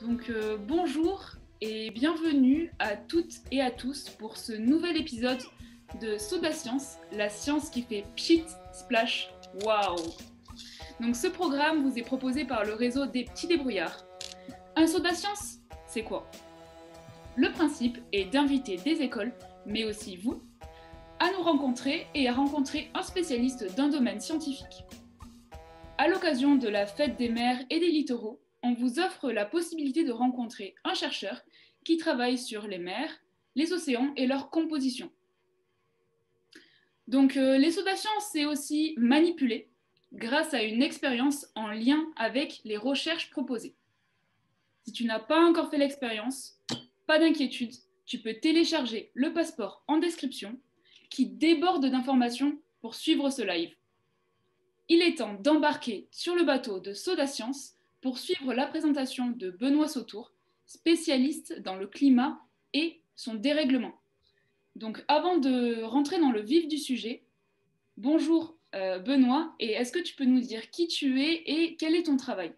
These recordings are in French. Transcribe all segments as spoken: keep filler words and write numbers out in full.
Donc euh, bonjour et bienvenue à toutes et à tous pour ce nouvel épisode de Soda Science, la science qui fait pchit, splash, waouh. Donc ce programme vous est proposé par le réseau des petits débrouillards. Un Soda Science, c'est quoi? Le principe est d'inviter des écoles, mais aussi vous, à nous rencontrer et à rencontrer un spécialiste d'un domaine scientifique. À l'occasion de la fête des mers et des littoraux, on vous offre la possibilité de rencontrer un chercheur qui travaille sur les mers, les océans et leur composition. Donc euh, les Soda Science, c'est aussi manipuler grâce à une expérience en lien avec les recherches proposées. Si tu n'as pas encore fait l'expérience, pas d'inquiétude, tu peux télécharger le passeport en description qui déborde d'informations pour suivre ce live. Il est temps d'embarquer sur le bateau de Soda Science pour suivre la présentation de Benoît Sautour, spécialiste dans le climat et son dérèglement. Donc avant de rentrer dans le vif du sujet, bonjour euh, Benoît, et est-ce que tu peux nous dire qui tu es et quel est ton travail?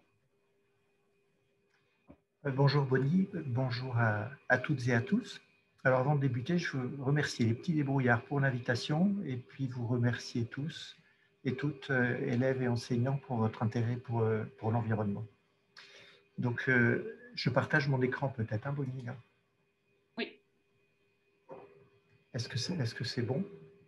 Bonjour Bonnie, bonjour à, à toutes et à tous. Alors avant de débuter, je veux remercier les petits débrouillards pour l'invitation et puis vous remercier tous et toutes, euh, élèves et enseignants, pour votre intérêt pour, euh, pour l'environnement. Donc euh, je partage mon écran peut-être, hein Bonnie là. Oui. Est-ce que c'est, est-ce que c'est bon?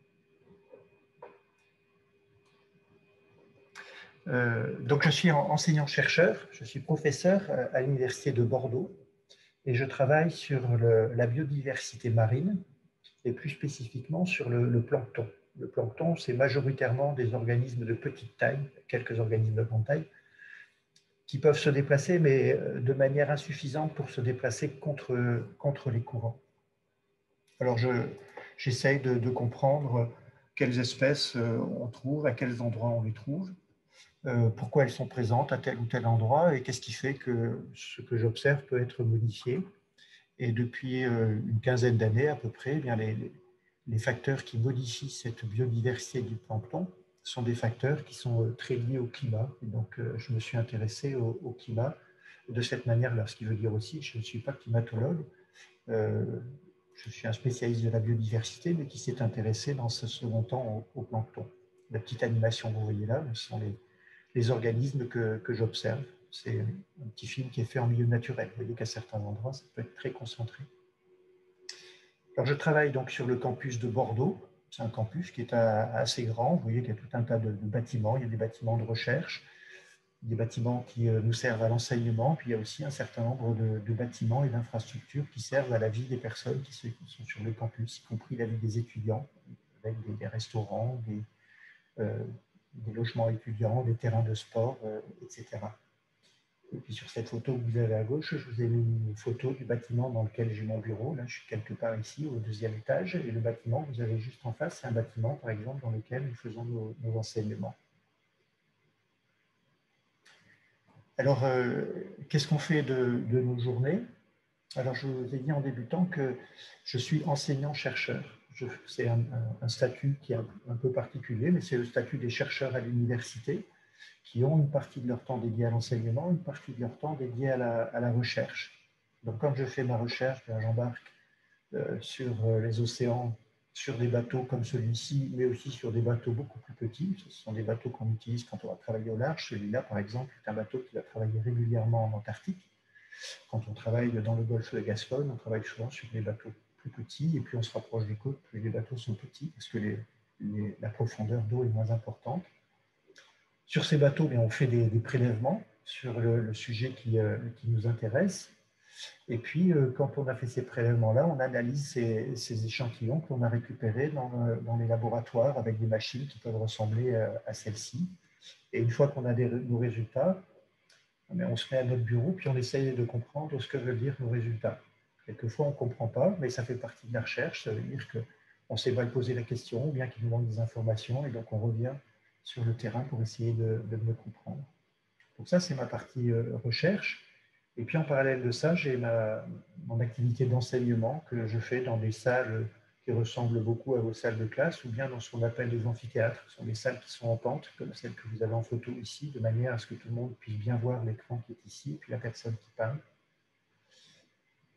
euh, Donc je suis enseignant-chercheur, je suis professeur à l'Université de Bordeaux et je travaille sur le, la biodiversité marine et plus spécifiquement sur le, le plancton. Le plancton, c'est majoritairement des organismes de petite taille, quelques organismes de grande taille, qui peuvent se déplacer, mais de manière insuffisante pour se déplacer contre, contre les courants. Alors, je, j'essaye de, de comprendre quelles espèces on trouve, à quels endroits on les trouve, euh, pourquoi elles sont présentes à tel ou tel endroit, et qu'est-ce qui fait que ce que j'observe peut être modifié. Et depuis une quinzaine d'années à peu près, eh bien les, les facteurs qui modifient cette biodiversité du plancton sont des facteurs qui sont très liés au climat. Et donc, je me suis intéressé au, au climat de cette manière-là, ce qui veut dire aussi que je ne suis pas climatologue. Euh, je suis un spécialiste de la biodiversité, mais qui s'est intéressé dans ce second temps au, au plancton. La petite animation que vous voyez là, ce sont les, les organismes que, que j'observe. C'est un petit film qui est fait en milieu naturel. Vous voyez qu'à certains endroits, ça peut être très concentré. Alors, je travaille donc sur le campus de Bordeaux. C'est un campus qui est assez grand. Vous voyez qu'il y a tout un tas de, de bâtiments. Il y a des bâtiments de recherche, des bâtiments qui nous servent à l'enseignement. Puis il y a aussi un certain nombre de, de bâtiments et d'infrastructures qui servent à la vie des personnes qui, se, qui sont sur le campus, y compris la vie des étudiants, avec des, des restaurants, des, euh, des logements étudiants, des terrains de sport, euh, et cetera. Et puis sur cette photo que vous avez à gauche, je vous ai mis une photo du bâtiment dans lequel j'ai mon bureau. Là, je suis quelque part ici, au deuxième étage. Et le bâtiment que vous avez juste en face, c'est un bâtiment, par exemple, dans lequel nous faisons nos, nos enseignements. Alors, euh, qu'est-ce qu'on fait de, de nos journées? Alors, je vous ai dit en débutant que je suis enseignant-chercheur. C'est un, un statut qui est un, un peu particulier, mais c'est le statut des chercheurs à l'université, qui ont une partie de leur temps dédié à l'enseignement, une partie de leur temps dédié à la, à la recherche. Donc, quand je fais ma recherche, j'embarque euh, sur les océans, sur des bateaux comme celui-ci, mais aussi sur des bateaux beaucoup plus petits. Ce sont des bateaux qu'on utilise quand on va travailler au large. Celui-là, par exemple, est un bateau qui va travailler régulièrement en Antarctique. Quand on travaille dans le golfe de Gascogne, on travaille souvent sur des bateaux plus petits, et plus on se rapproche des côtes, plus les bateaux sont petits, parce que les, les, la profondeur d'eau est moins importante. Sur ces bateaux, on fait des, des prélèvements sur le, le sujet qui, euh, qui nous intéresse. Et puis, euh, quand on a fait ces prélèvements-là, on analyse ces, ces échantillons que l'on a récupérés dans, dans les laboratoires avec des machines qui peuvent ressembler à celle-ci. Et une fois qu'on a des, nos résultats, on se met à notre bureau, puis on essaye de comprendre ce que veulent dire nos résultats. Quelquefois, on ne comprend pas, mais ça fait partie de la recherche. Ça veut dire qu'on s'est mal posé la question, ou bien qu'il nous manque des informations, et donc on revient sur le terrain pour essayer de, de mieux comprendre. Donc ça, c'est ma partie euh, recherche. Et puis en parallèle de ça, j'ai ma, mon activité d'enseignement que je fais dans des salles qui ressemblent beaucoup à vos salles de classe, ou bien dans ce qu'on appelle des amphithéâtres. Ce sont des salles qui sont en pente, comme celle que vous avez en photo ici, de manière à ce que tout le monde puisse bien voir l'écran qui est ici, et puis la personne qui parle.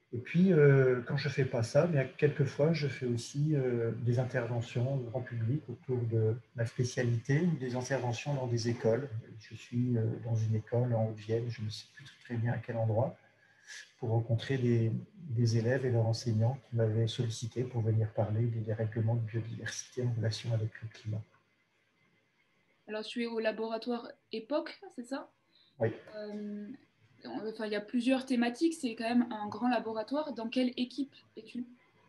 Et puis, euh, quand je ne fais pas ça, bien, quelquefois, je fais aussi euh, des interventions au grand public autour de ma spécialité ou des interventions dans des écoles. Je suis euh, dans une école en Haute-Vienne, je ne sais plus très bien à quel endroit, pour rencontrer des, des élèves et leurs enseignants qui m'avaient sollicité pour venir parler des dérèglements de biodiversité en relation avec le climat. Alors, tu es au laboratoire EPOC, c'est ça? Oui. Euh, enfin, il y a plusieurs thématiques, c'est quand même un grand laboratoire. Dans quelle équipe es-tu?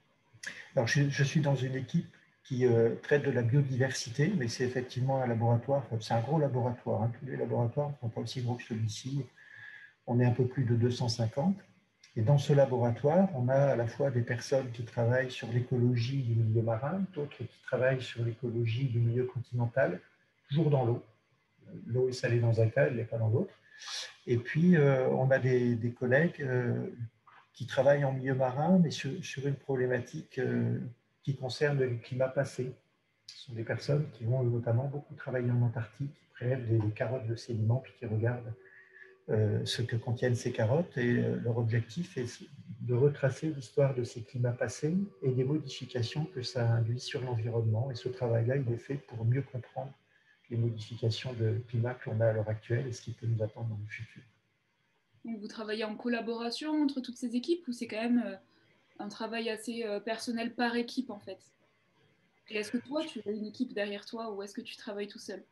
Alors, je, je suis dans une équipe qui euh, traite de la biodiversité, mais c'est effectivement un laboratoire, c'est un gros laboratoire. Hein. Tous les laboratoires ne sont pas aussi gros que celui-ci. On est un peu plus de deux cent cinquante. Et dans ce laboratoire, on a à la fois des personnes qui travaillent sur l'écologie du milieu marin, d'autres qui travaillent sur l'écologie du milieu continental, toujours dans l'eau. L'eau est salée dans un cas, elle n'est pas dans l'autre. Et puis, euh, on a des, des collègues euh, qui travaillent en milieu marin, mais sur, sur une problématique euh, qui concerne le climat passé. Ce sont des personnes qui vont notamment beaucoup travailler en Antarctique, qui prélèvent des, des carottes de sédiments, puis qui regardent euh, ce que contiennent ces carottes. Et euh, leur objectif est de retracer l'histoire de ces climats passés et des modifications que ça induit sur l'environnement. Et ce travail-là, il est fait pour mieux comprendre les modifications de climat que l'on a à l'heure actuelle et ce qui peut nous attendre dans le futur. Donc, vous travaillez en collaboration entre toutes ces équipes ou c'est quand même euh, un travail assez euh, personnel par équipe en fait? Et est-ce que toi, tu as une équipe derrière toi ou est-ce que tu travailles tout seul?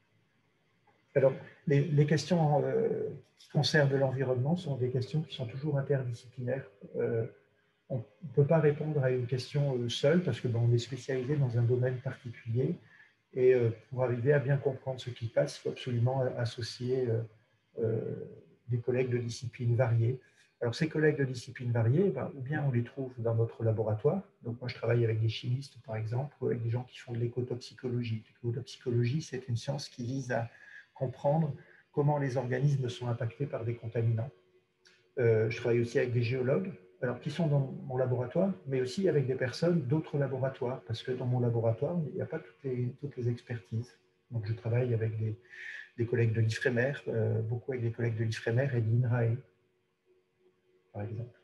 Alors, les, les questions euh, qui concernent l'environnement sont des questions qui sont toujours interdisciplinaires. Euh, on ne peut pas répondre à une question seule parce que ben, on est spécialisé dans un domaine particulier et euh, pour arriver à bien comprendre ce qui passe, il faut absolument associer euh, euh, des collègues de disciplines variées. Alors ces collègues de disciplines variées, ben, ou bien on les trouve dans notre laboratoire. Donc moi je travaille avec des chimistes par exemple, ou avec des gens qui font de l'écotoxicologie. L'écotoxicologie, c'est une science qui vise à comprendre comment les organismes sont impactés par des contaminants. Euh, je travaille aussi avec des géologues, alors qui sont dans mon laboratoire, mais aussi avec des personnes d'autres laboratoires, parce que dans mon laboratoire, il n'y a pas toutes les, toutes les expertises. Donc je travaille avec des, des collègues de l'IFREMER, euh, beaucoup avec des collègues de l'IFREMER et de l'INRAE, par exemple.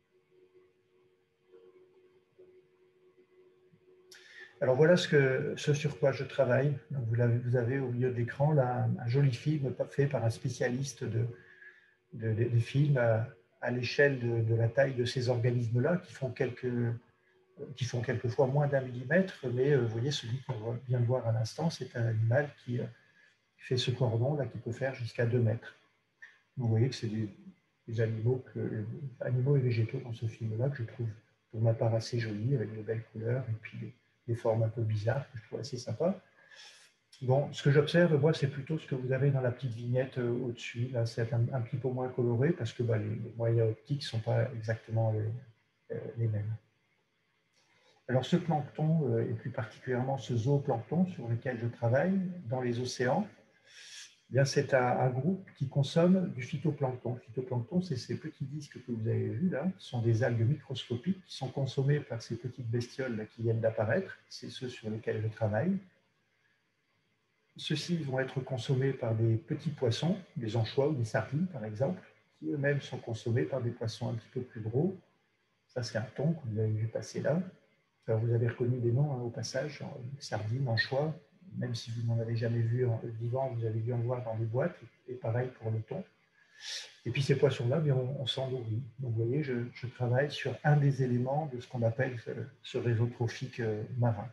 Alors voilà ce, que, ce sur quoi je travaille. Donc vous, avez, vous avez au milieu de l'écran là un, un joli film fait par un spécialiste de, de, de, des films à, à l'échelle de, de la taille de ces organismes-là qui font quelques qui font quelquefois moins d'un millimètre, mais euh, vous voyez, celui qu'on vient de voir à l'instant, c'est un animal qui euh, fait ce cordon là qui peut faire jusqu'à deux mètres. Vous voyez que c'est des, des animaux, que, animaux et végétaux dans ce film-là que je trouve pour ma part assez jolis, avec de belles couleurs et puis des, des formes un peu bizarres que je trouve assez sympas. Bon, ce que j'observe, moi, c'est plutôt ce que vous avez dans la petite vignette euh, au-dessus. Là, c'est un, un petit peu moins coloré parce que bah, les, les moyens optiques ne sont pas exactement les, euh, les mêmes. Alors ce plancton, et plus particulièrement ce zooplancton sur lequel je travaille dans les océans, bien c'est un, un groupe qui consomme du phytoplancton. Le phytoplancton, c'est ces petits disques que vous avez vus là, qui sont des algues microscopiques qui sont consommées par ces petites bestioles là, qui viennent d'apparaître. C'est ceux sur lesquels je travaille. Ceux-ci vont être consommés par des petits poissons, des anchois ou des sardines par exemple, qui eux-mêmes sont consommés par des poissons un petit peu plus gros. Ça c'est un thon que vous avez vu passer là. Alors, vous avez reconnu des noms hein, au passage, sardines, anchois, même si vous n'en avez jamais vu en vivant, vous avez dû en voir dans les boîtes, et pareil pour le thon. Et puis ces poissons-là, on, on s'en nourrit. Donc vous voyez, je, je, travaille sur un des éléments de ce qu'on appelle ce réseau trophique marin.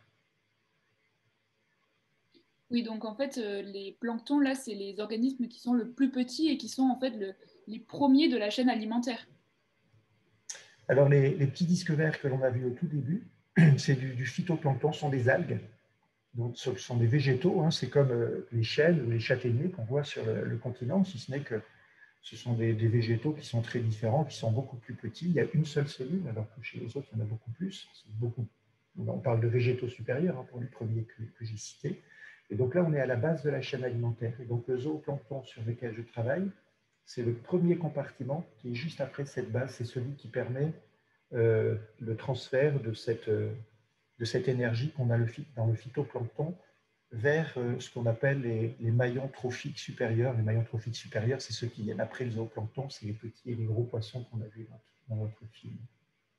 Oui, donc en fait, euh, les planctons, là, c'est les organismes qui sont le plus petits et qui sont en fait le, les premiers de la chaîne alimentaire. Alors les, les petits disques verts que l'on a vus au tout début, c'est du, du phytoplancton, sont des algues. Donc, ce sont des végétaux, hein, c'est comme euh, les chênes ou les châtaigniers qu'on voit sur le, le continent, si ce n'est que ce sont des, des végétaux qui sont très différents, qui sont beaucoup plus petits. Il y a une seule cellule, alors que chez les autres, il y en a beaucoup plus. Beaucoup, on parle de végétaux supérieurs hein, pour les premiers que, que j'ai cités. Et donc là, on est à la base de la chaîne alimentaire. Et donc le zooplancton sur lequel je travaille, c'est le premier compartiment qui est juste après cette base. C'est celui qui permet euh, le transfert de cette... Euh, de cette énergie qu'on a dans le phytoplancton vers ce qu'on appelle les, les maillons trophiques supérieurs. Les maillons trophiques supérieurs, c'est ceux qui viennent après le zooplancton, c'est les petits et les gros poissons qu'on a vus dans, dans notre film.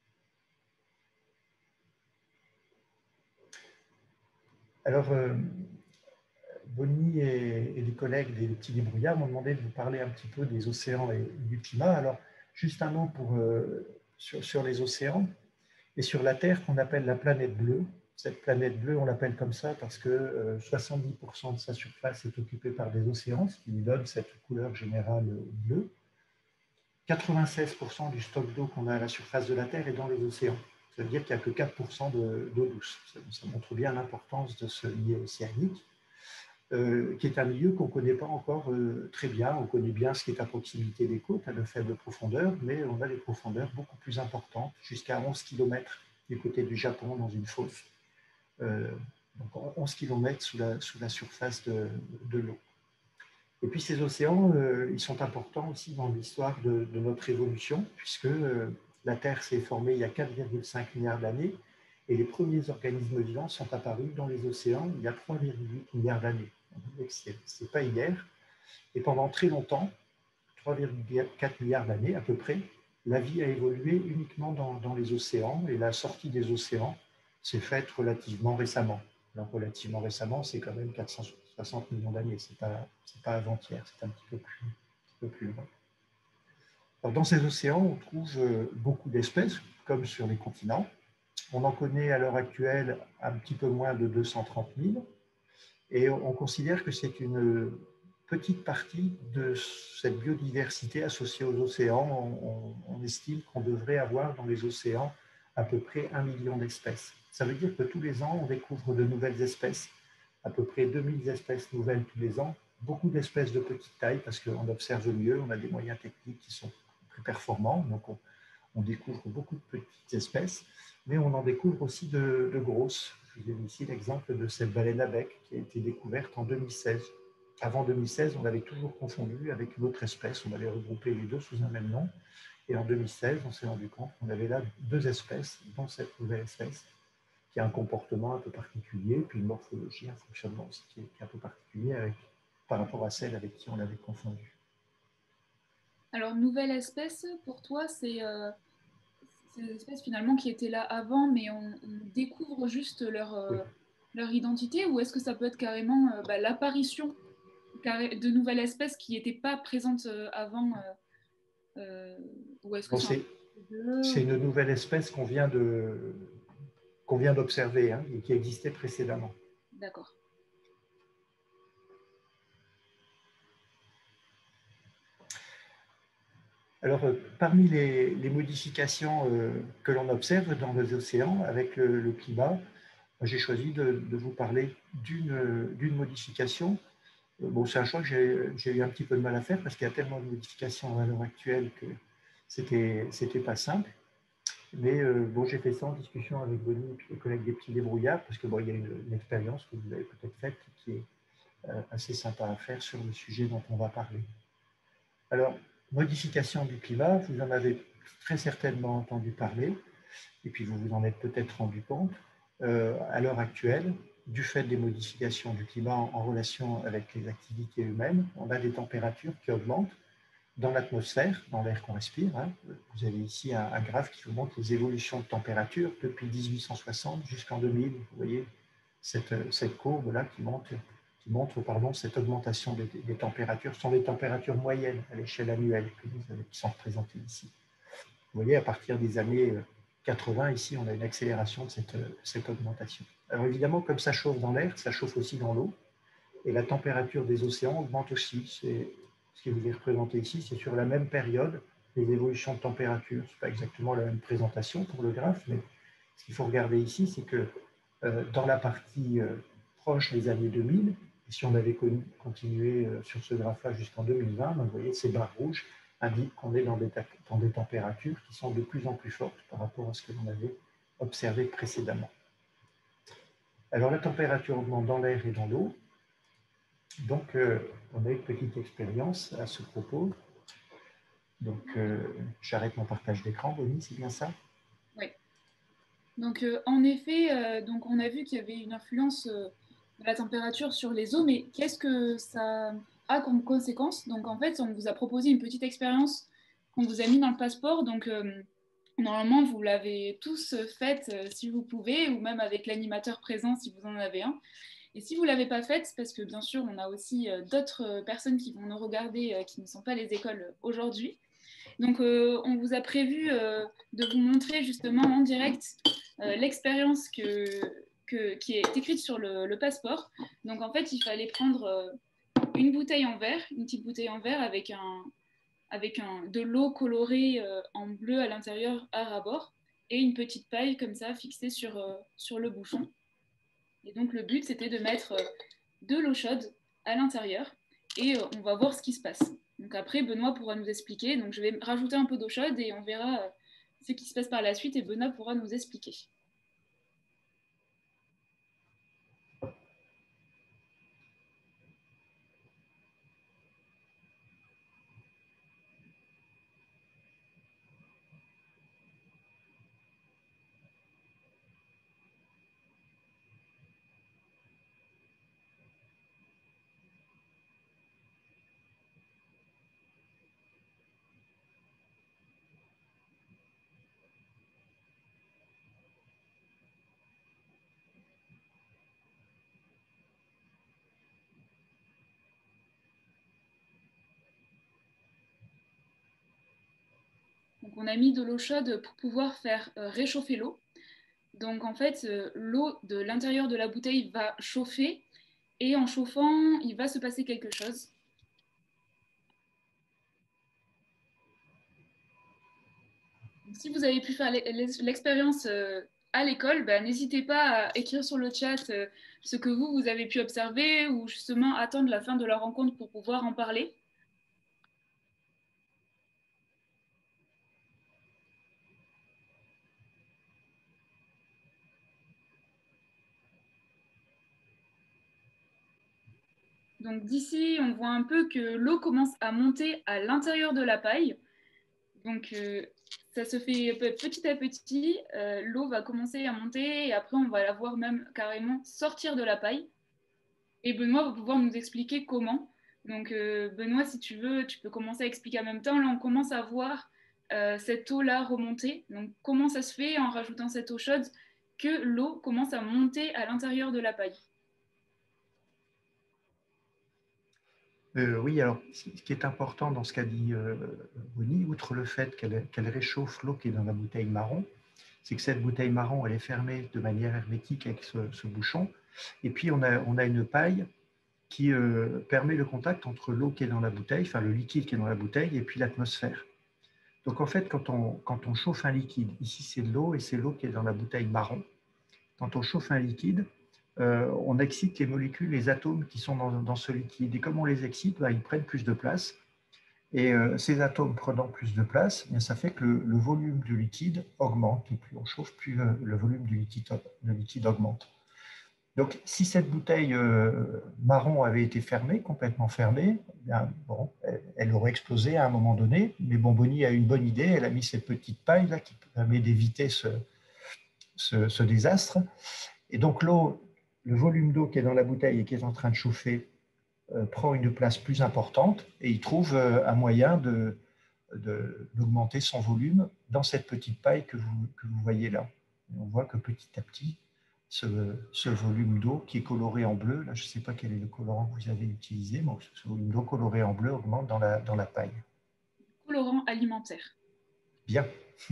Alors, euh, Bonnie et, et les collègues des Petits Débrouillards m'ont demandé de vous parler un petit peu des océans et du climat. Alors, juste un mot pour, euh, sur, sur les océans et sur la Terre qu'on appelle la planète bleue. Cette planète bleue, on l'appelle comme ça parce que euh, soixante-dix pour cent de sa surface est occupée par des océans, ce qui lui donne cette couleur générale bleue. quatre-vingt-seize pour cent du stock d'eau qu'on a à la surface de la Terre est dans les océans. Ça veut dire qu'il n'y a que quatre pour cent d'eau douce. Ça, ça montre bien l'importance de ce milieu océanique, euh, qui est un milieu qu'on ne connaît pas encore euh, très bien. On connaît bien ce qui est à proximité des côtes, à de faibles profondeurs, mais on a des profondeurs beaucoup plus importantes, jusqu'à onze kilomètres du côté du Japon, dans une fosse. Euh, donc onze kilomètres sous la, sous la surface de, de l'eau. Et puis ces océans, euh, ils sont importants aussi dans l'histoire de, de notre évolution, puisque euh, la Terre s'est formée il y a quatre virgule cinq milliards d'années, et les premiers organismes vivants sont apparus dans les océans il y a trois virgule huit milliards d'années. Ce n'est pas hier. Et pendant très longtemps, trois virgule quatre milliards d'années à peu près, la vie a évolué uniquement dans, dans les océans, et la sortie des océans s'est faite relativement récemment. Alors relativement récemment, c'est quand même quatre cent soixante millions d'années, ce n'est pas, pas avant-hier, c'est un petit peu plus, un petit peu plus loin. Alors, dans ces océans, on trouve beaucoup d'espèces, comme sur les continents. On en connaît à l'heure actuelle un petit peu moins de deux cent trente mille, et on considère que c'est une petite partie de cette biodiversité associée aux océans. On, on, on estime qu'on devrait avoir dans les océans à peu près un million d'espèces. Ça veut dire que tous les ans, on découvre de nouvelles espèces, à peu près deux mille espèces nouvelles tous les ans, beaucoup d'espèces de petite taille parce qu'on observe mieux, on a des moyens techniques qui sont plus performants, donc on, on découvre beaucoup de petites espèces, mais on en découvre aussi de, de grosses. Je vous ai mis ici l'exemple de cette baleine à bec qui a été découverte en deux mille seize. Avant deux mille seize, on l'avait toujours confondu avec une autre espèce, on avait regroupé les deux sous un même nom, et en deux mille seize, on s'est rendu compte qu'on avait là deux espèces, dont cette nouvelle espèce, qui a un comportement un peu particulier, puis une morphologie, un fonctionnement aussi qui est, qui est un peu particulier avec, par rapport à celle avec qui on l'avait confondu. Alors, nouvelle espèce, pour toi, c'est euh, ces espèces finalement qui étaient là avant, mais on, on découvre juste leur, Oui. euh, leur identité, ou est-ce que ça peut être carrément euh, bah, l'apparition de nouvelles espèces qui n'étaient pas présentes euh, avant euh, euh, ou est-ce que Bon, c'est un c'est peu... une nouvelle espèce qu'on vient de qu'on vient d'observer hein, et qui existait précédemment. D'accord. Alors, euh, parmi les, les modifications euh, que l'on observe dans les océans avec le, le climat, j'ai choisi de, de vous parler d'une modification. Bon, c'est un choix que j'ai eu un petit peu de mal à faire parce qu'il y a tellement de modifications à l'heure actuelle que c'était c'était pas simple. Mais euh, bon, j'ai fait ça en discussion avec Bonnie et puis les collègues des Petits Débrouillards parce que bon, il y a une, une expérience que vous avez peut-être faite qui est euh, assez sympa à faire sur le sujet dont on va parler. Alors, modification du climat, vous en avez très certainement entendu parler, et puis vous vous en êtes peut-être rendu compte. Euh, à l'heure actuelle, du fait des modifications du climat en, en relation avec les activités humaines, on a des températures qui augmentent dans l'atmosphère, dans l'air qu'on respire. Hein. Vous avez ici un, un graphe qui vous montre les évolutions de température depuis mille huit cent soixante jusqu'en deux mille. Vous voyez cette, cette courbe-là qui montre, qui montre pardon, cette augmentation des, des températures. Ce sont les températures moyennes à l'échelle annuelle que vous avez, qui sont représentées ici. Vous voyez, à partir des années quatre-vingts, ici, on a une accélération de cette, cette augmentation. Alors évidemment, comme ça chauffe dans l'air, ça chauffe aussi dans l'eau. Et la température des océans augmente aussi. Ce qui vous est représenté ici, c'est sur la même période, les évolutions de température. Ce n'est pas exactement la même présentation pour le graphe, mais ce qu'il faut regarder ici, c'est que euh, dans la partie euh, proche des années deux mille, et si on avait connu, continué euh, sur ce graphe-là jusqu'en deux mille vingt, ben, vous voyez, ces barres rouges indiquent qu'on est dans des, dans des températures qui sont de plus en plus fortes par rapport à ce que l'on avait observé précédemment. Alors la température augmente dans l'air et dans l'eau. Donc, euh, on a une petite expérience à ce propos. Donc, euh, j'arrête mon partage d'écran, Bonnie, c'est bien ça? Oui. Donc, euh, en effet, euh, donc on a vu qu'il y avait une influence euh, de la température sur les eaux, mais qu'est-ce que ça a comme conséquence? Donc, en fait, on vous a proposé une petite expérience qu'on vous a mis dans le passeport. Donc, euh, Normalement, vous l'avez tous faite euh, si vous pouvez, ou même avec l'animateur présent si vous en avez un. Et si vous ne l'avez pas faite, parce que bien sûr, on a aussi euh, d'autres euh, personnes qui vont nous regarder euh, qui ne sont pas les écoles aujourd'hui. Donc, euh, on vous a prévu euh, de vous montrer justement en direct euh, l'expérience que, que, qui est écrite sur le, le passeport. Donc, en fait, il fallait prendre euh, une bouteille en verre, une petite bouteille en verre avec, un, avec un, de l'eau colorée euh, en bleu à l'intérieur à ras-bord et une petite paille comme ça fixée sur, euh, sur le bouchon. Et donc, le but, c'était de mettre euh, de l'eau chaude à l'intérieur et euh, on va voir ce qui se passe. Donc après, Benoît pourra nous expliquer. Donc je vais rajouter un peu d'eau chaude et on verra euh, ce qui se passe par la suite et Benoît pourra nous expliquer. Donc on a mis de l'eau chaude pour pouvoir faire euh, réchauffer l'eau. Donc en fait, euh, l'eau de l'intérieur de la bouteille va chauffer et en chauffant, il va se passer quelque chose. Donc, si vous avez pu faire l'expérience euh, à l'école, bah, n'hésitez pas à écrire sur le chat euh, ce que vous, vous avez pu observer ou justement attendre la fin de la rencontre pour pouvoir en parler. Donc d'ici, on voit un peu que l'eau commence à monter à l'intérieur de la paille. Donc euh, ça se fait petit à petit. Euh, l'eau va commencer à monter et après, on va la voir même carrément sortir de la paille. Et Benoît va pouvoir nous expliquer comment. Donc euh, Benoît, si tu veux, tu peux commencer à expliquer en même temps. Là, on commence à voir euh, cette eau-là remonter. Donc comment ça se fait en rajoutant cette eau chaude que l'eau commence à monter à l'intérieur de la paille. Euh, oui, alors ce qui est important dans ce qu'a dit euh, Bonnie, outre le fait qu'elle qu'elle réchauffe l'eau qui est dans la bouteille marron, c'est que cette bouteille marron, elle est fermée de manière hermétique avec ce, ce bouchon. Et puis, on a, on a une paille qui euh, permet le contact entre l'eau qui est dans la bouteille, enfin le liquide qui est dans la bouteille, et puis l'atmosphère. Donc, en fait, quand on, quand on chauffe un liquide, ici c'est de l'eau et c'est l'eau qui est dans la bouteille marron. Quand on chauffe un liquide, euh, on excite les molécules, les atomes qui sont dans, dans ce liquide. Et comme on les excite, bah, ils prennent plus de place. Et euh, ces atomes prenant plus de place, bien, ça fait que le, le volume du liquide augmente. Et plus on chauffe, plus le, le volume du liquide, le liquide augmente. Donc, si cette bouteille euh, marron avait été fermée, complètement fermée, bien, bon, elle, elle aurait explosé à un moment donné. Mais bon, Bonnie a une bonne idée. Elle a mis cette petite paille là qui permet d'éviter ce, ce, ce désastre. Et donc, l'eau, le volume d'eau qui est dans la bouteille et qui est en train de chauffer euh, prend une place plus importante et il trouve euh, un moyen de, de, d'augmenter son volume dans cette petite paille que vous, que vous voyez là. Et on voit que petit à petit, ce, ce volume d'eau qui est coloré en bleu, là je ne sais pas quel est le colorant que vous avez utilisé, mais ce volume d'eau coloré en bleu augmente dans la, dans la paille. Colorant alimentaire. Bien.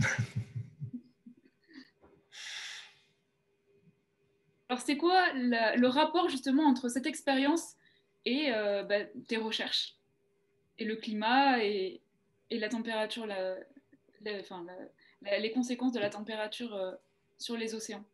Alors, c'est quoi la, le rapport justement entre cette expérience et euh, bah, tes recherches et le climat et, et la température, la, la, enfin, la, la, les conséquences de la température euh, sur les océans?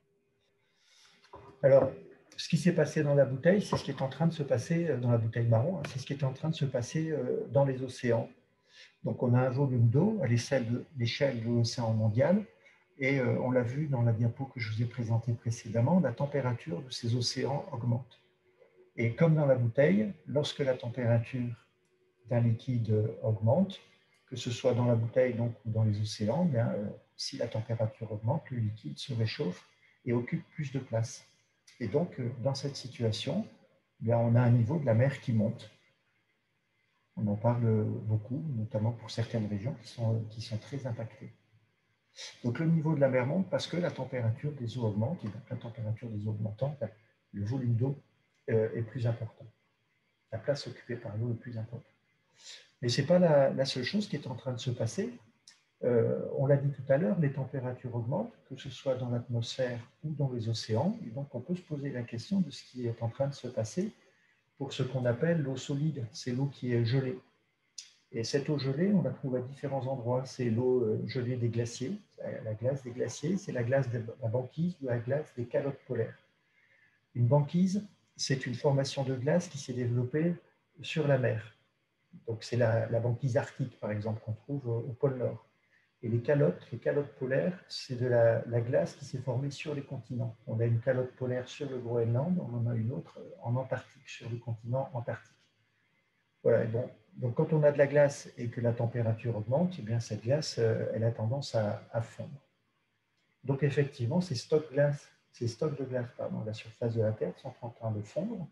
Alors, ce qui s'est passé dans la bouteille, c'est ce qui est en train de se passer dans la bouteille marron, hein, c'est ce qui est en train de se passer euh, dans les océans. Donc, on a un volume d'eau à l'échelle de, de l'océan mondial. Et euh, on l'a vu dans la diapo que je vous ai présentée précédemment, la température de ces océans augmente. Et comme dans la bouteille, lorsque la température d'un liquide augmente, que ce soit dans la bouteille donc, ou dans les océans, bien, euh, si la température augmente, le liquide se réchauffe et occupe plus de place. Et donc, euh, dans cette situation, bien, on a un niveau de la mer qui monte. On en parle beaucoup, notamment pour certaines régions qui sont, qui sont très impactées. Donc le niveau de la mer monte parce que la température des eaux augmente, et donc la température des eaux augmentant, le volume d'eau est plus important. La place occupée par l'eau est plus importante. Mais ce n'est pas la, la seule chose qui est en train de se passer. Euh, on l'a dit tout à l'heure, les températures augmentent, que ce soit dans l'atmosphère ou dans les océans. Et donc, on peut se poser la question de ce qui est en train de se passer pour ce qu'on appelle l'eau solide. C'est l'eau qui est gelée. Et cette eau gelée, on la trouve à différents endroits. C'est l'eau gelée des glaciers, la glace des glaciers, c'est la glace de la banquise ou la glace des calottes polaires. Une banquise, c'est une formation de glace qui s'est développée sur la mer. Donc, c'est la, la banquise arctique, par exemple, qu'on trouve au, au pôle Nord. Et les calottes, les calottes polaires, c'est de la, la glace qui s'est formée sur les continents. On a une calotte polaire sur le Groenland, on en a une autre en Antarctique, sur le continent antarctique. Voilà, bon, donc quand on a de la glace et que la température augmente, eh bien cette glace, elle a tendance à, à fondre. Donc effectivement, ces stocks, glace, ces stocks de glace pardon, à la surface de la Terre sont en train de fondre.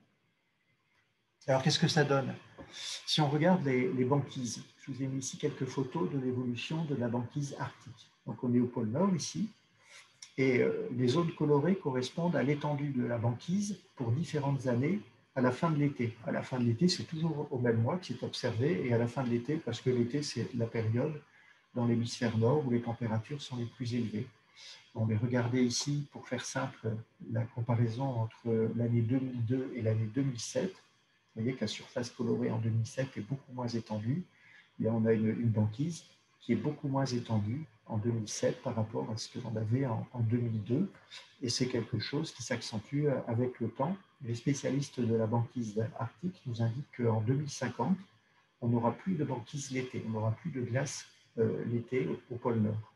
Alors qu'est-ce que ça donne? Si on regarde les, les banquises, je vous ai mis ici quelques photos de l'évolution de la banquise arctique. Donc on est au pôle Nord ici, et euh, les zones colorées correspondent à l'étendue de la banquise pour différentes années à la fin de l'été. À la fin de l'été, c'est toujours au même mois que c'est observé, et à la fin de l'été, parce que l'été, c'est la période dans l'hémisphère nord où les températures sont les plus élevées. On va regarder ici, pour faire simple, la comparaison entre l'année deux mille deux et l'année deux mille sept. Vous voyez que la surface colorée en deux mille sept est beaucoup moins étendue. Là, on a une, une banquise qui est beaucoup moins étendue en deux mille sept par rapport à ce que l'on avait en, en deux mille deux. Et c'est quelque chose qui s'accentue avec le temps. Les spécialistes de la banquise arctique nous indiquent qu'en deux mille cinquante, on n'aura plus de banquise l'été, on n'aura plus de glace euh, l'été au, au pôle Nord.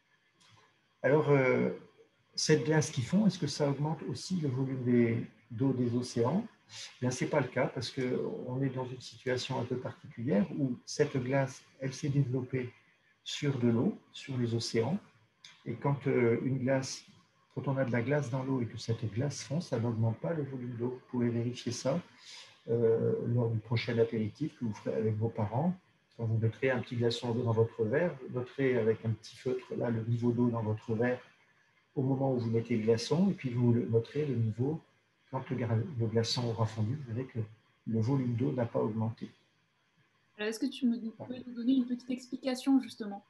Alors, euh, cette glace qui fond, est-ce que ça augmente aussi le volume d'eau des, des océans? Bien, ce n'est pas le cas parce qu'on est dans une situation un peu particulière où cette glace, elle s'est développée sur de l'eau, sur les océans. Et quand euh, une glace, quand on a de la glace dans l'eau et que cette glace fond, ça n'augmente pas le volume d'eau. Vous pouvez vérifier ça euh, lors du prochain apéritif que vous ferez avec vos parents. Quand vous mettrez un petit glaçon d'eau dans votre verre, vous noterez avec un petit feutre là le niveau d'eau dans votre verre au moment où vous mettez le glaçon, et puis vous noterez le niveau, quand le, le glaçon aura fondu, vous verrez que le volume d'eau n'a pas augmenté. Alors, est-ce que tu me, peux nous donner une petite explication, justement?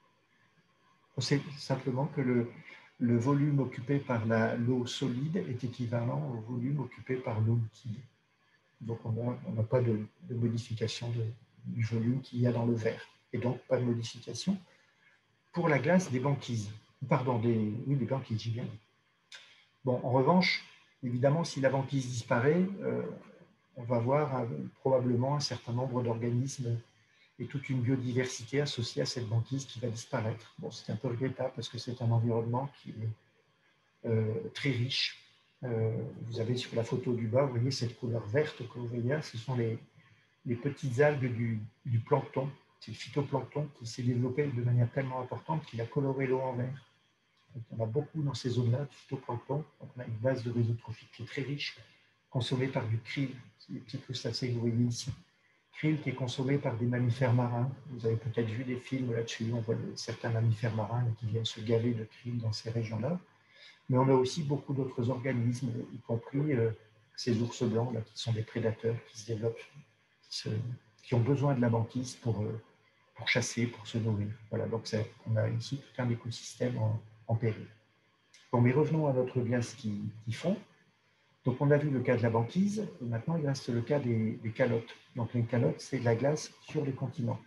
C'est simplement que le, le volume occupé par l'eau solide est équivalent au volume occupé par l'eau liquide. Donc, on n'a pas de, de modification de, du volume qu'il y a dans le verre. Et donc, pas de modification pour la glace des banquises. Pardon, des, oui, des banquises, j'ai bien dit. Bon, en revanche, évidemment, si la banquise disparaît, euh, on va voir euh, probablement un certain nombre d'organismes et toute une biodiversité associée à cette banquise qui va disparaître. Bon, c'est un peu regrettable parce que c'est un environnement qui est euh, très riche. Euh, vous avez sur la photo du bas, vous voyez cette couleur verte que vous voyez là, ce sont les, les petites algues du, du plancton. C'est le phytoplancton qui s'est développé de manière tellement importante qu'il a coloré l'eau en vert. Donc, il y en a beaucoup dans ces zones-là, de phytoplancton. Donc, on a une base de réseau trophique qui est très riche, consommée par du krill, les petits crustacés que vous voyez ici. Krill qui est consommé par des mammifères marins. Vous avez peut-être vu des films là-dessus, on voit certains mammifères marins qui viennent se gaver de krill dans ces régions-là. Mais on a aussi beaucoup d'autres organismes, y compris euh, ces ours blancs là, qui sont des prédateurs, qui se développent, qui, se, qui ont besoin de la banquise pour, euh, pour chasser, pour se nourrir. Voilà, donc on a ici tout un écosystème en, en péril. Bon, mais revenons à notre glace qui, qui fond. Donc, on a vu le cas de la banquise, et maintenant il reste le cas des, des calottes. Donc, les calottes, c'est de la glace sur les continents.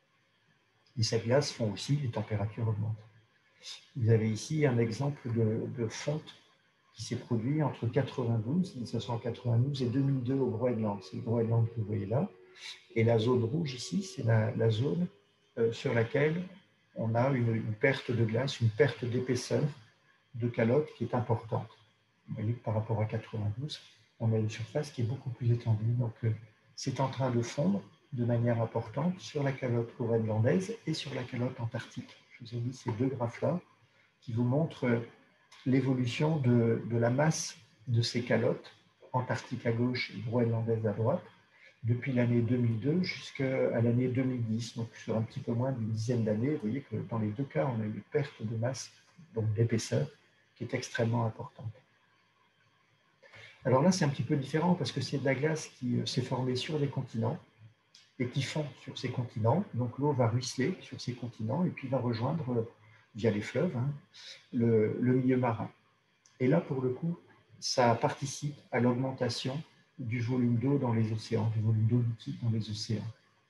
Et cette glace fond aussi, les températures augmentent. Vous avez ici un exemple de, de fonte qui s'est produit entre quatre-vingt-douze, mille sept cent quatre-vingt-douze et deux mille deux au Groenland. C'est le Groenland que vous voyez là. Et la zone rouge ici, c'est la, la zone euh, sur laquelle on a une, une perte de glace, une perte d'épaisseur de calotte qui est importante. Vous voyez que par rapport à quatre-vingt-douze, on a une surface qui est beaucoup plus étendue. Donc, euh, c'est en train de fondre de manière importante sur la calotte groenlandaise et sur la calotte antarctique. Je vous ai mis ces deux graphes-là qui vous montrent euh, l'évolution de, de la masse de ces calottes, antarctique à gauche et groenlandaise à droite, depuis l'année deux mille deux jusqu'à l'année deux mille dix, donc sur un petit peu moins d'une dizaine d'années. Vous voyez que dans les deux cas, on a eu une perte de masse donc d'épaisseur, qui est extrêmement importante. Alors là, c'est un petit peu différent parce que c'est de la glace qui s'est formée sur les continents et qui fond sur ces continents. Donc l'eau va ruisseler sur ces continents et puis va rejoindre, via les fleuves, hein, le, le milieu marin. Et là, pour le coup, ça participe à l'augmentation du volume d'eau dans les océans, du volume d'eau liquide dans les océans.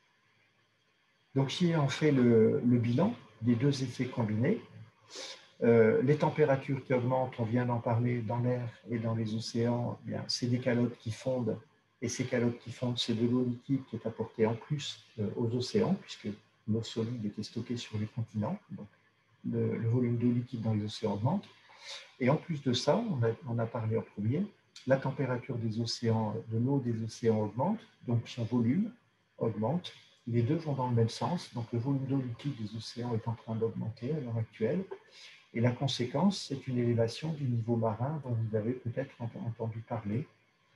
Donc si on fait le, le bilan des deux effets combinés, euh, les températures qui augmentent, on vient d'en parler, dans l'air et dans les océans, eh bien, c'est des calottes qui fondent, et ces calottes qui fondent, c'est de l'eau liquide qui est apportée en plus euh, aux océans, puisque l'eau solide était stockée sur les continents, donc le, le volume d'eau liquide dans les océans augmente. Et en plus de ça, on a, on a parlé en premier, la température des océans, de l'eau des océans augmente, donc son volume augmente. Les deux vont dans le même sens, donc le volume d'eau liquide des océans est en train d'augmenter à l'heure actuelle. Et la conséquence, c'est une élévation du niveau marin dont vous avez peut-être entendu parler.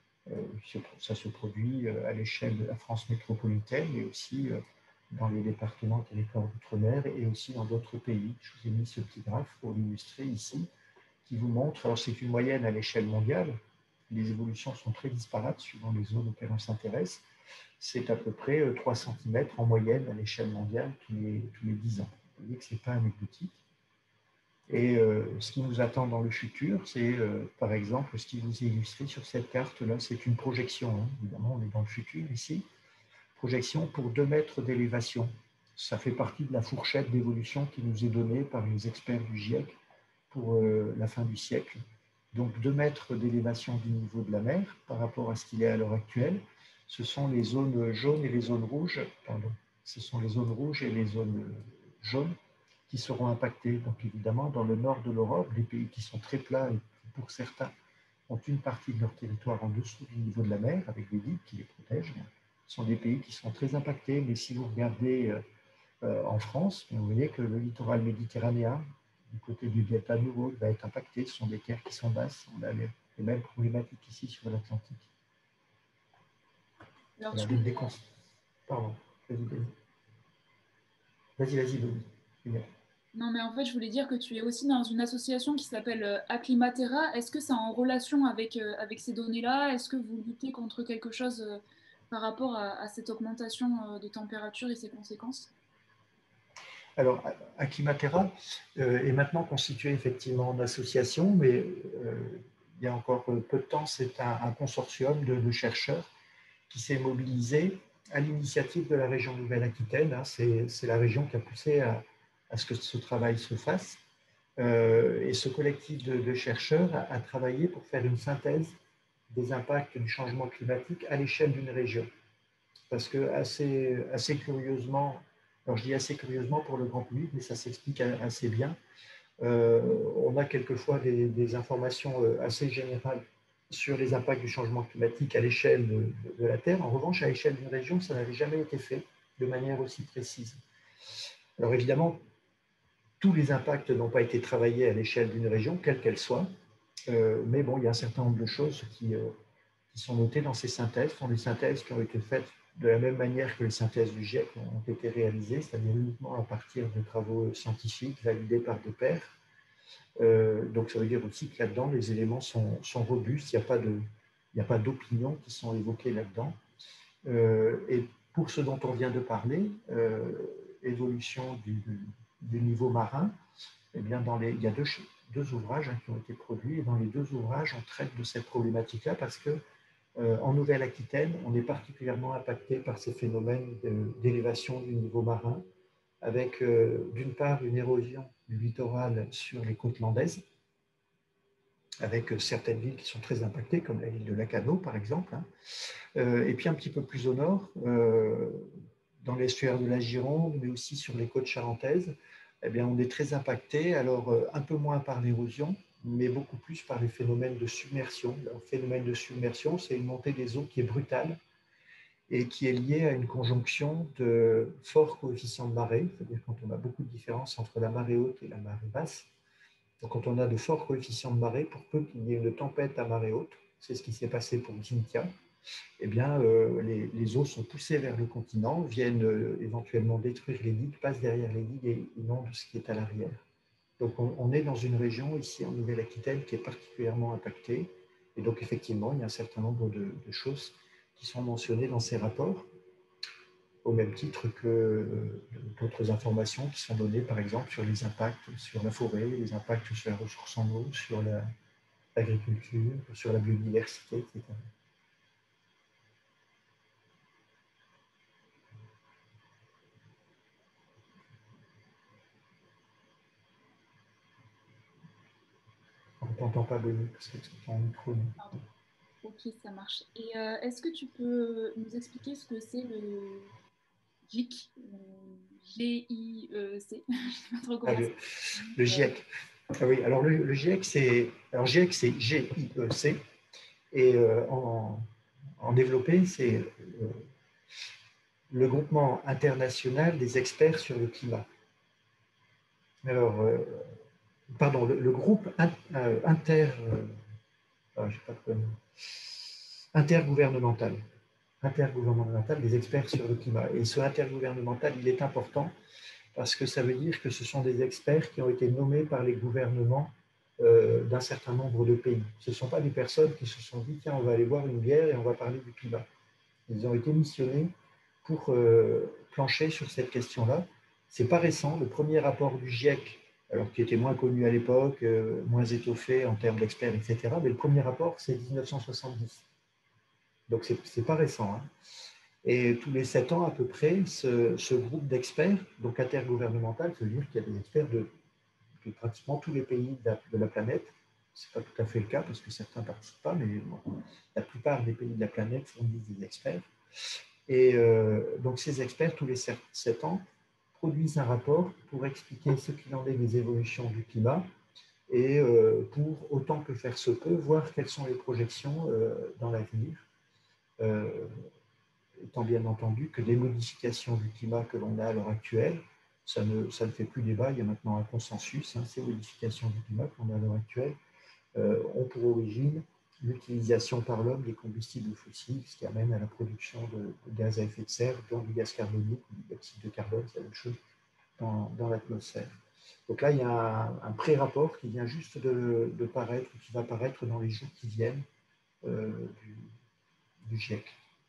Ça se produit à l'échelle de la France métropolitaine, mais aussi dans les départements territoires d'outre-mer et aussi dans d'autres pays. Je vous ai mis ce petit graphe pour l'illustrer ici, qui vous montre, alors c'est une moyenne à l'échelle mondiale, les évolutions sont très disparates suivant les zones auxquelles on s'intéresse, c'est à peu près trois centimètres en moyenne à l'échelle mondiale tous les, tous les dix ans. Vous voyez que ce n'est pas anecdotique. Et euh, ce qui nous attend dans le futur, c'est euh, par exemple ce qui vous est illustré sur cette carte-là, c'est une projection, hein. Évidemment on est dans le futur ici, projection pour deux mètres d'élévation. Ça fait partie de la fourchette d'évolution qui nous est donnée par les experts du GIEC pour euh, la fin du siècle. Donc deux mètres d'élévation du niveau de la mer par rapport à ce qu'il est à l'heure actuelle. Ce sont les zones jaunes et les zones rouges, pardon, ce sont les zones rouges et les zones jaunes qui seront impactés. Donc évidemment, dans le nord de l'Europe, des pays qui sont très plats et qui, pour certains, ont une partie de leur territoire en dessous du niveau de la mer, avec des digues qui les protègent, sont des pays qui sont très impactés. Mais si vous regardez euh, en France, vous voyez que le littoral méditerranéen, du côté du delta du Rhône, va être impacté. Ce sont des terres qui sont basses. On a les, les mêmes problématiques ici sur l'Atlantique. Alors, Voilà, tu... donc des cons... Pardon, vas-y, vas-y. Vas-y, vas-y, vas-y. Non, mais en fait, je voulais dire que tu es aussi dans une association qui s'appelle euh, Acclimatera. Est-ce que c'est en relation avec, euh, avec ces données-là? Est-ce que vous luttez contre quelque chose euh, par rapport à, à cette augmentation euh, de température et ses conséquences? Alors, Acclimatera euh, est maintenant constitué effectivement en association, mais euh, il y a encore peu de temps, c'est un, un consortium de, de chercheurs qui s'est mobilisé à l'initiative de la région Nouvelle-Aquitaine. Hein, c'est la région qui a poussé à, à ce que ce travail se fasse. Euh, et ce collectif de, de chercheurs a, a travaillé pour faire une synthèse des impacts du changement climatique à l'échelle d'une région. Parce que assez, assez curieusement, alors je dis assez curieusement pour le grand public, mais ça s'explique assez bien, euh, on a quelquefois des, des informations assez générales sur les impacts du changement climatique à l'échelle de, de, de la Terre. En revanche, à l'échelle d'une région, ça n'avait jamais été fait de manière aussi précise. Alors évidemment, tous les impacts n'ont pas été travaillés à l'échelle d'une région, quelle qu'elle soit, euh, mais bon, il y a un certain nombre de choses qui, euh, qui sont notées dans ces synthèses. Ce sont des synthèses qui ont été faites de la même manière que les synthèses du GIEC ont été réalisées, c'est-à-dire uniquement à partir de travaux scientifiques validés par des pairs. Euh, donc ça veut dire aussi que là-dedans, les éléments sont, sont robustes, il n'y a pas de, il n'y a pas d'opinions qui sont évoquées là-dedans. Euh, et pour ce dont on vient de parler, euh, évolution du, du niveau marin, eh bien dans les, il y a deux, deux ouvrages hein, qui ont été produits, et dans les deux ouvrages, on traite de cette problématique-là parce que euh, en Nouvelle-Aquitaine, on est particulièrement impacté par ces phénomènes d'élévation du niveau marin, avec euh, d'une part une érosion du littoral sur les côtes landaises, avec euh, certaines villes qui sont très impactées, comme la ville de Lacanau par exemple, hein. euh, et puis un petit peu plus au nord, euh, dans l'estuaire de la Gironde, mais aussi sur les côtes charentaises, eh bien, on est très impacté, alors euh, un peu moins par l'érosion, mais beaucoup plus par les phénomènes de submersion. Le phénomène de submersion, c'est une montée des eaux qui est brutale et qui est liée à une conjonction de forts coefficients de marée, c'est-à-dire quand on a beaucoup de différences entre la marée haute et la marée basse. Donc quand on a de forts coefficients de marée, pour peu qu'il y ait une tempête à marée haute, c'est ce qui s'est passé pour Xynthia, eh bien, euh, les, les eaux sont poussées vers le continent, viennent euh, éventuellement détruire les digues, passent derrière les digues et inondent ce qui est à l'arrière. Donc, on, on est dans une région ici en Nouvelle-Aquitaine qui est particulièrement impactée. Et donc, effectivement, il y a un certain nombre de, de choses qui sont mentionnées dans ces rapports, au même titre que euh, d'autres informations qui sont données, par exemple, sur les impacts sur la forêt, les impacts sur la ressource en eau, sur l'agriculture, sur la biodiversité, et cetera. On ne t'entend pas, Bonnie, parce que ton micro. Pardon. Ok, ça marche. Et euh, est-ce que tu peux nous expliquer ce que c'est le G I C, euh, G I E C, je ne sais pas trop Ah, comment le, ça le se dit. GIEC. Ah oui, alors le, le GIEC, c'est alors GIEC, c'est G I E C, et euh, en, en développé, c'est euh, le groupement international des experts sur le climat. Alors, euh, pardon, le, le groupe in, euh, inter, euh, ah, j'ai pas de quoi, intergouvernemental, intergouvernemental des experts sur le climat. Et ce intergouvernemental, il est important parce que ça veut dire que ce sont des experts qui ont été nommés par les gouvernements euh, d'un certain nombre de pays. Ce ne sont pas des personnes qui se sont dit, tiens, on va aller boire une bière et on va parler du climat. Ils ont été missionnés pour euh, plancher sur cette question-là. Ce n'est pas récent. Le premier rapport du GIEC, alors qui était moins connu à l'époque, euh, moins étoffé en termes d'experts, et cetera, mais le premier rapport, c'est mille neuf cent soixante-dix. Donc, ce n'est pas récent. Hein. Et tous les sept ans à peu près, ce, ce groupe d'experts, donc intergouvernemental, ça veut dire qu'il y a des experts de, de pratiquement tous les pays de la, de la planète. Ce n'est pas tout à fait le cas parce que certains ne participent pas, mais bon, la plupart des pays de la planète fournissent des experts. Et euh, donc ces experts, tous les sept ans, produisent un rapport pour expliquer ce qu'il en est des évolutions du climat et euh, pour, autant que faire se peut, voir quelles sont les projections euh, dans l'avenir. Euh, étant bien entendu que les modifications du climat que l'on a à l'heure actuelle, ça ne, ça ne fait plus débat, il y a maintenant un consensus, hein, ces modifications du climat que l'on a à l'heure actuelle euh, ont pour origine l'utilisation par l'homme des combustibles fossiles, ce qui amène à la production de, de gaz à effet de serre, dont du gaz carbonique ou du dioxyde de carbone, c'est la même chose, dans, dans l'atmosphère. Donc là, il y a un, un pré-rapport qui vient juste de, de paraître, qui va paraître dans les jours qui viennent euh, du, du GIEC.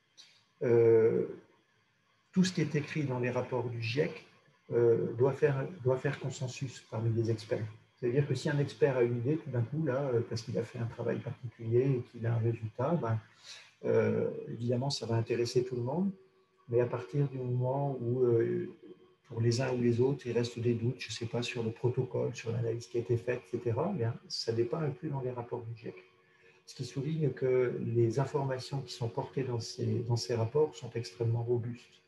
Euh, tout ce qui est écrit dans les rapports du GIEC euh, doit, faire, doit faire consensus parmi les experts. C'est-à-dire que si un expert a une idée, tout d'un coup, là, parce qu'il a fait un travail particulier et qu'il a un résultat, ben, euh, évidemment, ça va intéresser tout le monde. Mais à partir du moment où, euh, pour les uns ou les autres, il reste des doutes, je ne sais pas, sur le protocole, sur l'analyse qui a été faite, et cetera, bien, ça n'est pas inclus dans les rapports du GIEC. Ce qui souligne que les informations qui sont portées dans ces, dans ces rapports sont extrêmement robustes.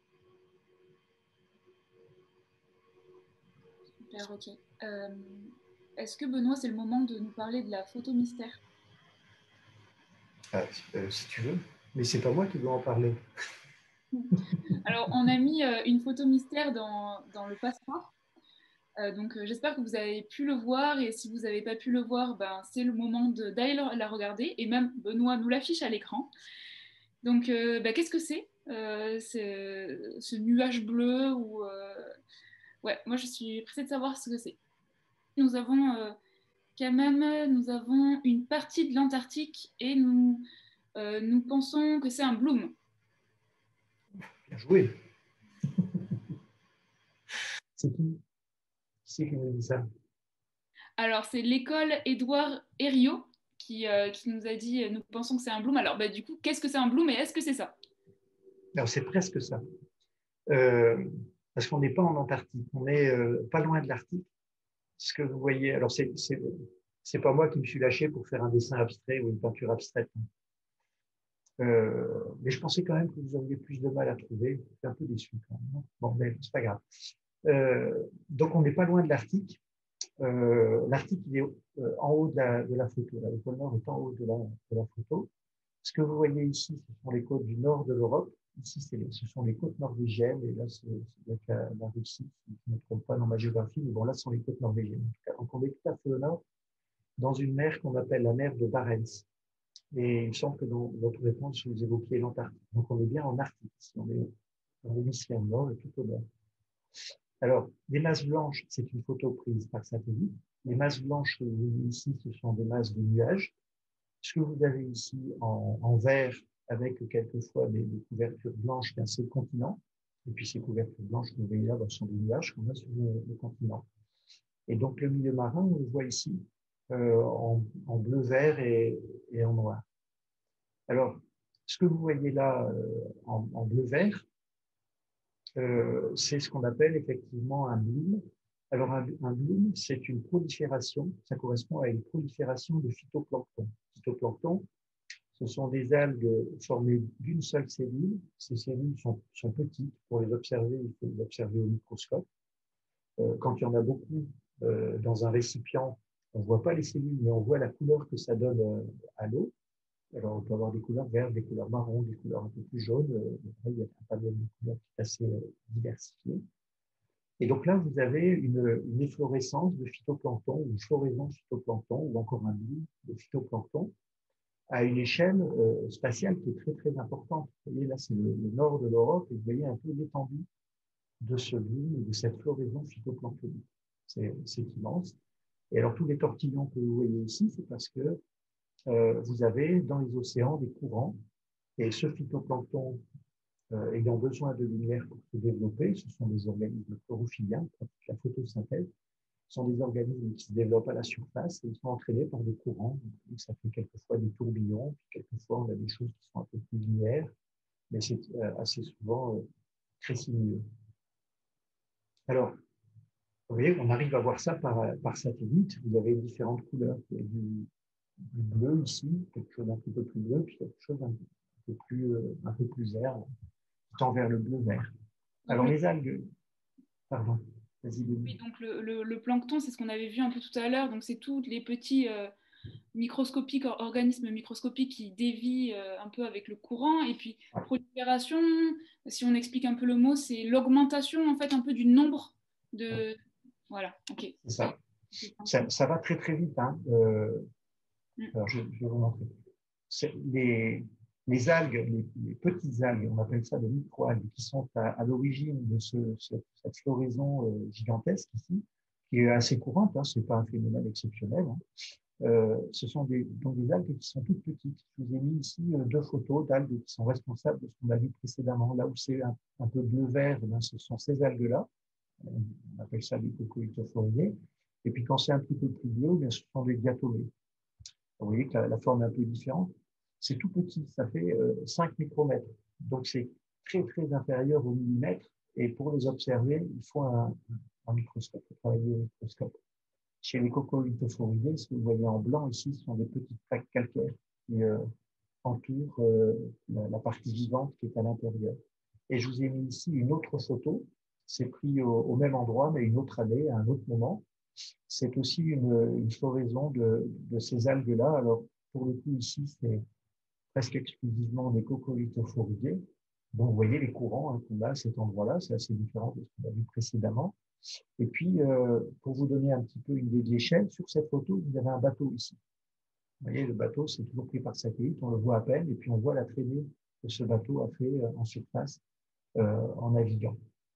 Super, ok. Euh, Est-ce que Benoît, c'est le moment de nous parler de la photo mystère? Ah, euh, si tu veux, mais c'est pas moi qui dois en parler. Alors, on a mis euh, une photo mystère dans, dans le passeport. Euh, donc, euh, j'espère que vous avez pu le voir. Et si vous n'avez pas pu le voir, ben, c'est le moment d'aller la regarder. Et même Benoît nous l'affiche à l'écran. Donc, euh, ben, qu'est-ce que c'est euh, ce nuage bleu ou, euh, ouais, moi, je suis pressée de savoir ce que c'est. Nous avons euh, quand même, nous avons une partie de l'Antarctique et nous, euh, nous pensons que c'est un bloom. Bien joué. C'est qui C'est qui nous dit ça? Alors, c'est l'école Édouard Herriot qui, euh, qui nous a dit, euh, nous pensons que c'est un bloom. Alors, bah, du coup, qu'est-ce que c'est un bloom et est-ce que c'est ça? Alors, c'est presque ça. Euh, parce qu'on n'est pas en Antarctique, on est euh, pas loin de l'Arctique. Ce que vous voyez, alors c'est c'est pas moi qui me suis lâché pour faire un dessin abstrait ou une peinture abstraite. Euh, mais je pensais quand même que vous auriez plus de mal à trouver. Je suis un peu déçu quand même. Bon, mais c'est pas grave. Euh, donc, on n'est pas loin de l'Arctique. Euh, L'Arctique, il est euh, en haut de la, de la photo. Le pôle Nord est en haut de la, de la photo. Ce que vous voyez ici, ce sont les côtes du nord de l'Europe. Ici, ce sont les côtes norvégiennes. Et là, c'est la, la Russie, si je ne me trompe pas dans ma géographie. Mais bon, là, ce sont les côtes norvégiennes. En tout cas, donc, on est tout à fait au nord, dans une mer qu'on appelle la mer de Barents. Et il me semble que dans votre réponse, vous évoquiez l'Antarctique. Donc, on est bien en Arctique. On est dans l'hémisphère nord et tout au nord. Alors, les masses blanches, c'est une photo prise par satellite. Les masses blanches que vous voyez ici, ce sont des masses de nuages. Ce que vous avez ici en, en vert, avec quelquefois des, des couvertures blanches, c'est le continent. Et puis ces couvertures blanches que vous voyez là, ce sont des nuages qu'on a sur le, le continent. Et donc le milieu marin, on le voit ici, euh, en, en bleu, vert et, et en noir. Alors, ce que vous voyez là euh, en, en bleu, vert, euh, c'est ce qu'on appelle effectivement un bloom. Alors un, un bloom, c'est une prolifération, ça correspond à une prolifération de phytoplancton. Phytoplancton, ce sont des algues formées d'une seule cellule. Ces cellules sont, sont petites. Pour les observer, il faut les observer au microscope. Euh, quand il y en a beaucoup euh, dans un récipient, on ne voit pas les cellules, mais on voit la couleur que ça donne euh, à l'eau. Alors, on peut avoir des couleurs vertes, des couleurs marron, des couleurs un peu plus jaunes. Euh, il y a un panel de couleurs qui est assez euh, diversifié. Et donc là, vous avez une, une efflorescence de phytoplancton, ou une floraison de phytoplancton, ou encore un bloom de phytoplancton, à une échelle euh, spatiale qui est très, très importante. Vous voyez, là, c'est le, le nord de l'Europe, et vous voyez un peu l'étendue de ce bloom, de cette floraison phytoplanctonique. C'est immense. Et alors, tous les tortillons que vous voyez ici, c'est parce que euh, vous avez dans les océans des courants, et ce phytoplancton euh, ayant besoin de lumière pour se développer, ce sont des organismes chlorophylliens, la photosynthèse, sont des organismes qui se développent à la surface et ils sont entraînés par des courants. Donc, ça fait quelquefois des tourbillons, puis quelquefois on a des choses qui sont un peu plus linéaires, mais c'est euh, assez souvent euh, très sinueux. Alors, vous voyez, on arrive à voir ça par, par satellite. Vous avez différentes couleurs. Il y a du, du bleu ici, quelque chose d'un petit peu plus bleu, puis quelque chose d'un peu plus, euh, un peu plus vert, tend vers le bleu-vert. Alors, Oui. les algues, pardon, vas-y, Oui, donc le, le, le plancton, c'est ce qu'on avait vu un peu tout à l'heure. Donc, c'est tous les petits euh, microscopiques, or- organismes microscopiques qui dévient euh, un peu avec le courant. Et puis, prolifération, si on explique un peu le mot, c'est l'augmentation en fait un peu du nombre de. Voilà, ok. c'est ça. ça. Ça va très très vite. Hein. Euh, Mm. alors, je, je vais vous montrer. Les, les algues, les, les petites algues, on appelle ça des micro-algues, qui sont à, à l'origine de ce, ce, cette floraison euh, gigantesque ici, qui est assez courante, hein, ce n'est pas un phénomène exceptionnel. Hein. Euh, ce sont des, donc des algues qui sont toutes petites. Je vous ai mis ici euh, deux photos d'algues qui sont responsables de ce qu'on a vu précédemment. Là où c'est un, un peu bleu-vert, ben, ce sont ces algues-là. On appelle ça des cocoïtophoridés. Et puis quand c'est un petit peu plus bleu, bien, ce sont des diatomées. Vous voyez que la, la forme est un peu différente. C'est tout petit, ça fait euh, cinq micromètres. Donc c'est très très inférieur au millimètre. Et pour les observer, il faut un, un microscope, travailler au microscope. Chez les cocoïtophoridés, ce que vous voyez en blanc ici, ce sont des petites plaques calcaires qui euh, entourent euh, la, la partie vivante qui est à l'intérieur. Et je vous ai mis ici une autre photo. C'est pris au, au même endroit, mais une autre année, à un autre moment. C'est aussi une, une floraison de, de ces algues-là. Alors, pour le coup, ici, c'est presque exclusivement des cocoïtophoridés. Donc, vous voyez les courants hein, qu'on a à cet endroit-là, c'est assez différent de ce qu'on a vu précédemment. Et puis, euh, pour vous donner un petit peu une idée de l'échelle, sur cette photo, vous avez un bateau ici. Vous voyez, le bateau, c'est toujours pris par satellite, on le voit à peine, et puis on voit la traînée que ce bateau a fait en surface euh, en naviguant.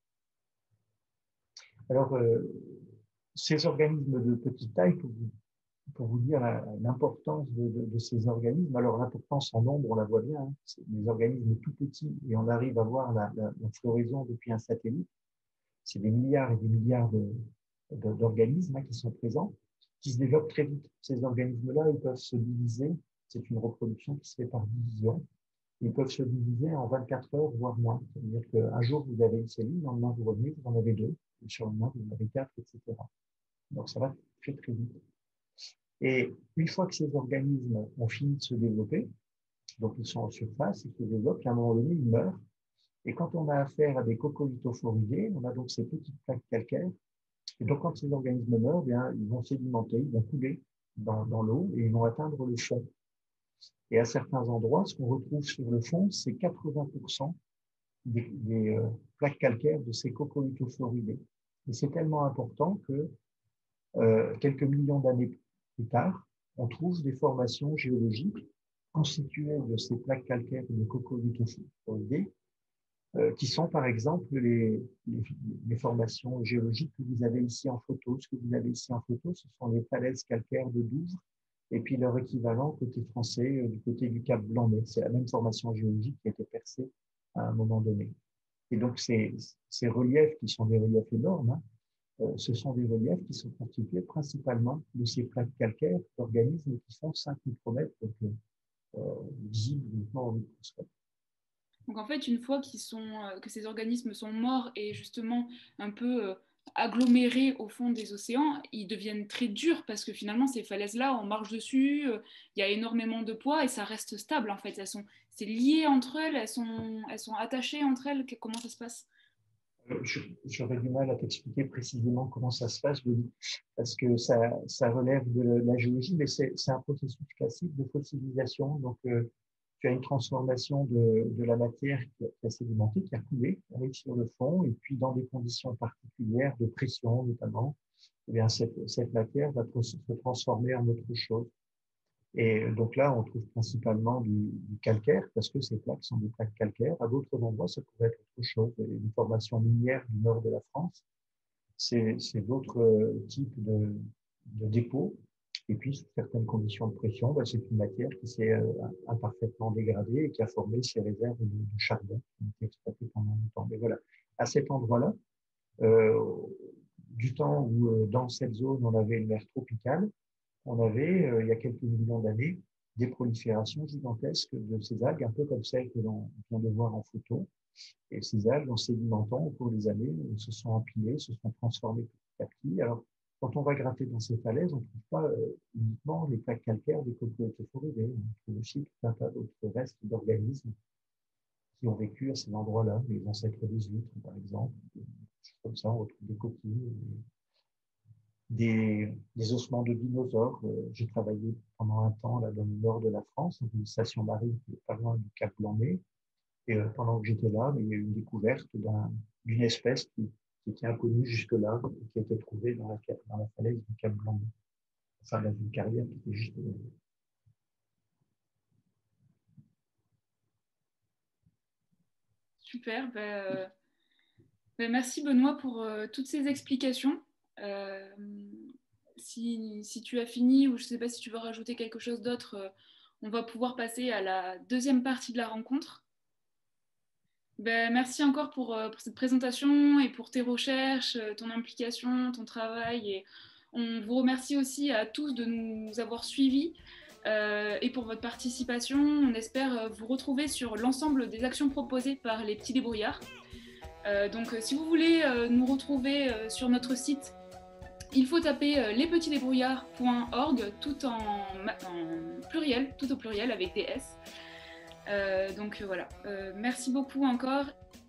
Alors, euh, ces organismes de petite taille, pour vous, pour vous dire l'importance de, de, de ces organismes, alors l'importance en nombre, on la voit bien, hein, c'est des organismes tout petits, et on arrive à voir la, la, la floraison depuis un satellite. C'est des milliards et des milliards d'organismes de, de, hein, qui sont présents, qui se développent très vite. Ces organismes-là, ils peuvent se diviser, c'est une reproduction qui se fait par division, ils peuvent se diviser en vingt-quatre heures, voire moins. C'est-à-dire qu'un jour, vous avez une cellule, le lendemain, vous revenez, vous en avez deux, et sur le lendemain, vous en avez quatre, et cetera. Donc, ça va très, très vite. Et une fois que ces organismes ont fini de se développer, donc ils sont en surface, ils se développent, et à un moment donné, ils meurent. Et quand on a affaire à des cocoïtophoridés, on a donc ces petites plaques calcaires. Et donc, quand ces organismes meurent, bien, ils vont sédimenter, ils vont couler dans, dans l'eau et ils vont atteindre le fond. Et à certains endroits, ce qu'on retrouve sur le fond, c'est quatre-vingts pour cent des, des euh, plaques calcaires de ces cocoïtophoridés. Et c'est tellement important que euh, quelques millions d'années plus tard, on trouve des formations géologiques constituées de ces plaques calcaires de cocoïtophoridés euh, qui sont par exemple les, les, les formations géologiques que vous avez ici en photo. Ce que vous avez ici en photo, ce sont les falaises calcaires de Douvres, et puis leur équivalent côté français, euh, du côté du Cap Blanc-Nez. C'est la même formation géologique qui a été percée à un moment donné. Et donc ces, ces reliefs, qui sont des reliefs énormes, hein, euh, ce sont des reliefs qui sont constitués principalement de ces plaques calcaires d'organismes qui font cinq micromètres, donc euh, visibles uniquement au microscope. Donc en fait, une fois qu'ils sont, euh, que ces organismes sont morts et justement un peu euh, agglomérés au fond des océans, ils deviennent très durs parce que finalement ces falaises-là, on marche dessus, euh, il y a énormément de poids et ça reste stable en fait. Elles sont, c'est lié entre elles, elles sont, elles sont attachées entre elles. Comment ça se passe? J'aurais du mal à t'expliquer précisément comment ça se passe, parce que ça, ça relève de la géologie, mais c'est un processus classique de fossilisation. Donc, euh, tu as une transformation de, de la matière qui a sédimenté, qui a coulé, qui arrive sur le fond, et puis dans des conditions particulières de pression notamment, eh bien, cette, cette matière va se transformer en autre chose. Et donc là, on trouve principalement du, du calcaire, parce que ces plaques sont des plaques calcaires. À d'autres endroits, ça pourrait être autre chose. Une formation minière du nord de la France, c'est d'autres types de, de dépôts. Et puis, sous certaines conditions de pression, ben, c'est une matière qui s'est euh, imparfaitement dégradée et qui a formé ces réserves de, de charbon qui ont été exploitées pendant longtemps. Mais voilà, à cet endroit-là, euh, du temps où euh, dans cette zone, on avait une mer tropicale, on avait, euh, il y a quelques millions d'années, des proliférations gigantesques de ces algues, un peu comme celles que l'on vient de voir en photo. Et ces algues, en sédimentant au cours des années, se sont empilées, se sont transformées petit à petit. Alors, quand on va gratter dans ces falaises, on ne trouve pas euh, uniquement les plaques calcaires des cocotiophoridés, on trouve aussi tout un tas d'autres restes d'organismes qui ont vécu à ces endroits-là, les ancêtres des huîtres, par exemple. Comme ça, on retrouve des coquilles, Des, des ossements de dinosaures. Euh, J'ai travaillé pendant un temps là, dans le nord de la France, dans une station marine qui est pas loin du Cap Blanc-Nez. Et euh, pendant que j'étais là, il y a eu une découverte d'une un, espèce qui, qui était inconnue jusque-là, qui a été trouvée dans la, dans la falaise du Cap Blanc-Nez. Enfin, dans une carrière qui était juste là. Super. Ben, euh, ben merci Benoît pour euh, toutes ces explications. Euh, si, si tu as fini ou je ne sais pas si tu veux rajouter quelque chose d'autre, euh, on va pouvoir passer à la deuxième partie de la rencontre. Ben, merci encore pour, euh, pour cette présentation et pour tes recherches, euh, ton implication, ton travail. Et on vous remercie aussi à tous de nous avoir suivis euh, et pour votre participation. On espère euh, vous retrouver sur l'ensemble des actions proposées par les petits débrouillards. Euh, donc, euh, si vous voulez euh, nous retrouver euh, sur notre site, il faut taper euh, lespetitsdébrouillards point org tout en, en pluriel, tout au pluriel avec des S. Euh, donc euh, voilà, euh, merci beaucoup encore